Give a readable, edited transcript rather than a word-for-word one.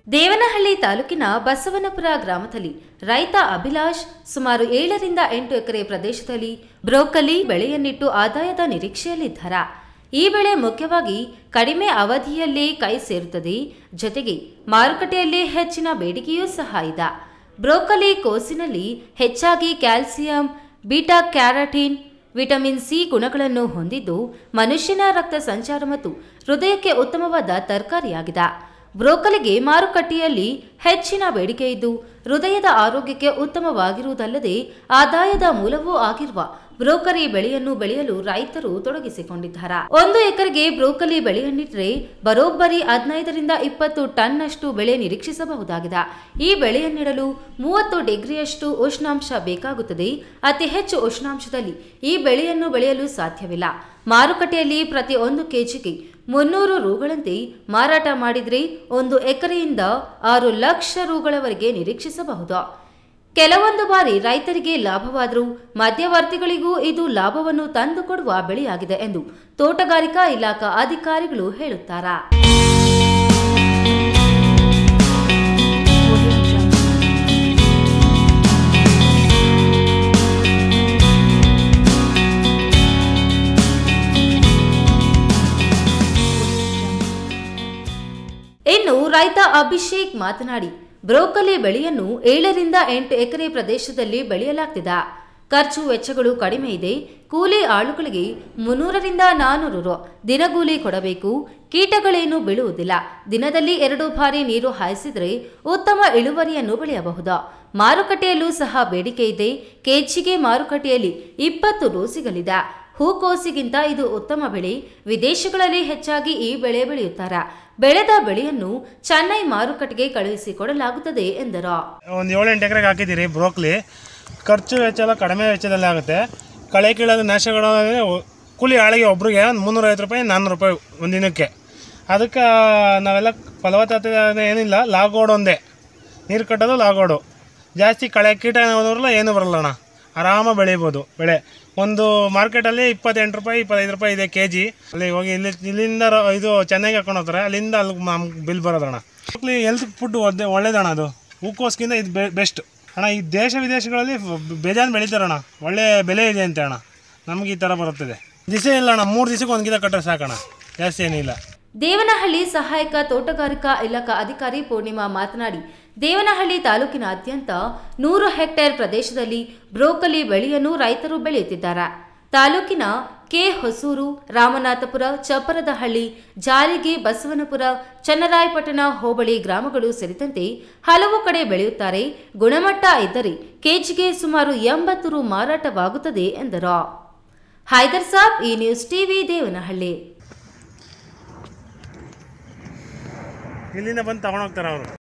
ದೇವನಹಳ್ಳಿ ತಾಲೂಕಿನ ಬಸವನಪುರ ಗ್ರಾಮದಲ್ಲಿ ರೈತ ಅಭಿಲಾಷ್ ಸುಮಾರು 7 ರಿಂದ 8 ಎಕರೆ ಪ್ರದೇಶದಲ್ಲಿ ಬ್ರೋಕಲಿ ಬೆಳೆಯನ್ನಿಟ್ಟು ಆದಾಯದ ನಿರೀಕ್ಷೆಯಲ್ಲಿದ್ದಾರೆ. ಈ ಬೆಳೆ ಮುಖ್ಯವಾಗಿ ಕಡಿಮೆ ಅವಧಿಯಲ್ಲೇ ಕೈ ಸೇರುತ್ತದೆ. ಜೊತೆಗೆ ಮಾರುಕಟ್ಟೆಯಲ್ಲಿ ಹೆಚ್ಚಿನ ಬೇಡಿಕೆಯೂ ಸಹ ಇದೆ. ಬ್ರೋಕಲಿ ಕೋಸಿನಲ್ಲಿ ಹೆಚ್ಚಾಗಿ calcium, beta carotene, vitamin C ಗುಣಗಳನ್ನು ಹೊಂದಿದ್ದು ಮನುಷ್ಯನ ರಕ್ತ ಸಂಚಾರ ಮತ್ತು ಹೃದಯಕ್ಕೆ ಉತ್ತಮವಾದ ತರಕಾರಿಯಾಗಿದೆ. ಬ್ರೋಕಲಿಗೆ ಮಾರುಕಟ್ಟೆಯಲ್ಲಿ ಹೆಚ್ಚಿನ ಬೇಡಿಕೆ ಇದ್ದು ಹೃದಯದ ಆರೋಗ್ಯಕ್ಕೆ ಉತ್ತಮವಾಗಿರುವುದಲ್ಲದೆ ಆದಾಯದ ಮೂಲವೂ ಆಗಿರುವ ಬ್ರೋಕಲಿ ಬೆಳೆಯನ್ನು ಬೆಳೆಯಲು ರೈತರು ತೊಡಗಿಸಿಕೊಂಡಿದ್ದಾರೆ. 1 ಎಕರೆಗೆ ಬ್ರೋಕಲಿ ಬೆಳೆಯನ್ನಿಟ್ಟರೆ ಬರೋಬ್ಬರಿ 15 ರಿಂದ 20 ಟನ್ನಷ್ಟು ಬೆಳೆ ನಿರೀಕ್ಷಿಸಬಹುದಾಗಿದೆ. ಈ ಬೆಳೆಯನ್ನಿಡಲು 30 ಡಿಗ್ರಿಯಷ್ಟು ಉಷ್ಣಾಂಶ ಬೇಕಾಗುತ್ತದೆ. ಅತಿ ಹೆಚ್ಚು ಉಷ್ಣಾಂಶದಲ್ಲಿ ಈ ಬೆಳೆಯನ್ನು ಬೆಳೆಯಲು ಸಾಧ್ಯವಿಲ್ಲ. ಮಾರುಕಟ್ಟೆಯಲ್ಲಿ ಪ್ರತಿ 1 ಕೆಜಿಗೆ 300 ರೂಗಳಂತೆ ಮಾರಾಟ ಮಾಡಿದರೆ 1 ಎಕರೆಯಿಂದ 6 ಲಕ್ಷ ರೂಗಳವರೆಗೆ ನಿರೀಕ್ಷಿಸಬಹುದು. ಕೆಲವೊಂದು ಬಾರಿ ರೈತರಿಗೆ ಲಾಭವಾದರೂ ಮಧ್ಯವರ್ತಿಗಳಿಗೂ ಇದು ಲಾಭವನ್ನು ತಂದುಕೊಡುವ ಬೆಳೆಯಾಗಿದೆ ಎಂದು ತೋಟಗಾರಿಕಾ ಇಲಾಖಾ ಅಧಿಕಾರಿಗಳು ಹೇಳುತ್ತಾರೆ. ಇನ್ನು ರೈತ ಅಭಿಷೇಕ್ ಮಾತನಾಡಿ, ಬ್ರೋಕಲಿ ಬೆಳೆಯನ್ನು 7 ರಿಂದ 8 ಎಕರೆ ಪ್ರದೇಶದಲ್ಲಿ ಬೆಳೆಯಲಾಗ್ತಿದೆ. ಖರ್ಚು ವೆಚ್ಚಗಳು ಕಡಿಮೆ ಇದೆ. ಕೂಲಿ ಆಳುಗಳಿಗೆ 300 ರಿಂದ 400 ರು ದಿನಗೂಲಿ ಕೊಡಬೇಕು. ಕೀಟಗಳೇನು ಬೀಳುವುದಿಲ್ಲ. ದಿನದಲ್ಲಿ 2 ಬಾರಿ ನೀರು ಹಾಯಿಸಿದರೆ ಉತ್ತಮ ಇಳುವರಿಯನ್ನು ಬೆಳೆಯಬಹುದು. ಮಾರುಕಟ್ಟೆಯಲ್ಲೂ ಸಹ ಬೇಡಿಕೆ ಇದೆ. ಕೆಜಿಗೆ ಮಾರುಕಟ್ಟೆಯಲ್ಲಿ 20 ರು ಸಿಗಲಿದೆ. ಹೂಕೋಸಿಗಿಂತ ಇದು ಉತ್ತಮ ಬೆಳೆ. ವಿದೇಶಗಳಲ್ಲಿ ಹೆಚ್ಚಾಗಿ ಈ ಬೆಳೆ ಬೆಳೆಯುತ್ತಾರೆ. ಬೆಳೆದ ಬೆಳೆಯನ್ನು ಚೆನ್ನೈ ಮಾರುಕಟ್ಟೆಗೆ ಕಳುಹಿಸಿಕೊಡಲಾಗುತ್ತದೆ ಎಂದರು. ಒಂದು 7-8 ಎಕರೆಗೆ ಹಾಕಿದ್ದೀರಿ ಬ್ರೋಕಲಿ. ಖರ್ಚು ವೆಚ್ಚ ಎಲ್ಲ ಕಡಿಮೆ ವೆಚ್ಚದಲ್ಲಿ ಆಗುತ್ತೆ. ಕಳೆ ಕೀಳೋದು ನಾಶಗಳು ಕೂಲಿ ಆಳಿಗೆ ಒಬ್ರಿಗೆ 350 ರೂಪಾಯಿ 400 ರೂಪಾಯಿ ಒಂದು ದಿನಕ್ಕೆ. ಅದಕ್ಕೆ ನಾವೆಲ್ಲ ಫಲವತ್ತತೆ ಏನಿಲ್ಲ, ಲಾಗೋಡು ಒಂದೇ, ನೀರು ಕಟ್ಟೋದು ಲಾಗೋಡು. ಜಾಸ್ತಿ ಕಳೆ ಕೀಟ ಬರಲ್ಲ, ಏನೂ ಬರಲ್ಲ ಅಣ್ಣ. ಆರಾಮಾಗಿ ಬೆಳಿಬೋದು ಬೆಳೆ. ಒಂದು ಮಾರ್ಕೆಟಲ್ಲಿ 28 ರೂಪಾಯಿ 25 ರೂಪಾಯಿ ಇದೆ ಕೆಜಿ. ಅಲ್ಲಿ ಹೋಗಿ ಇಲ್ಲಿಂದ ಇದು ಚೆನ್ನೈಗೆ ಹಾಕೊಂಡು ಹೋಗ್ತಾರೆ, ಅಲ್ಲಿಂದ ಅಲ್ಲಿ ಬಿಲ್ ಬರೋದಣ್ಣ. ಹೆಲ್ತ್ ಫುಡ್ ಒಳ್ಳೇದಣ್ಣ. ಅದು ಹೂಕೋಸ್ಗಿಂತ ಇದು ಬೆಸ್ಟ್ ಅಣ್ಣ. ಈ ದೇಶ ವಿದೇಶಗಳಲ್ಲಿ ಬೇಜಾನ್ ಬೆಳೀತಾರಣ್ಣ. ಒಳ್ಳೆ ಬೆಲೆ ಇದೆ ಅಂತ ಅಣ್ಣ. ನಮ್ಗೆ ಈ ಥರ ಬರುತ್ತದೆ. ದಿವಸ ಇಲ್ಲ ಅಣ್ಣ, 3 ದಿವಸಕ್ಕೆ 1 ಗಿಡ ಕಟ್ಟರೆ ಸಾಕಣ್ಣ, ಜಾಸ್ತಿ ಏನಿಲ್ಲ. ದೇವನಹಳ್ಳಿ ಸಹಾಯಕ ತೋಟಗಾರಿಕಾ ಇಲಾಖಾ ಅಧಿಕಾರಿ ಪೂರ್ಣಿಮಾ ಮಾತನಾಡಿ, ದೇವನಹಳ್ಳಿ ತಾಲೂಕಿನಾದ್ಯಂತ 100 ಹೆಕ್ಟೇರ್ ಪ್ರದೇಶದಲ್ಲಿ ಬ್ರೋಕಲಿ ಬೆಳೆಯನ್ನು ರೈತರು ಬೆಳೆಯುತ್ತಿದ್ದಾರೆ. ತಾಲೂಕಿನ ಕೆ ಹೊಸೂರು, ರಾಮನಾಥಪುರ, ಚಪ್ಪರದಹಳ್ಳಿ, ಜಾಲಿಗೆ, ಬಸವನಪುರ, ಚನ್ನರಾಯಪಟ್ಟಣ ಹೋಬಳಿ ಗ್ರಾಮಗಳು ಸೇರಿದಂತೆ ಹಲವು ಕಡೆ ಬೆಳೆಯುತ್ತಾರೆ. ಗುಣಮಟ್ಟ ಇದ್ದರೆ ಕೆಜಿಗೆ ಸುಮಾರು 80 ರು ಮಾರಾಟವಾಗುತ್ತದೆ ಎಂದರು. ಹೈದರ್ ಸಾಬ್, ಈ ನ್ಯೂಸ್ ಟಿವಿ, ದೇವನಹಳ್ಳಿ. ಇಲ್ಲಿಂದ ಬಂದು ತಗೊಂಡೋಗ್ತಾರೆ ಅವರು.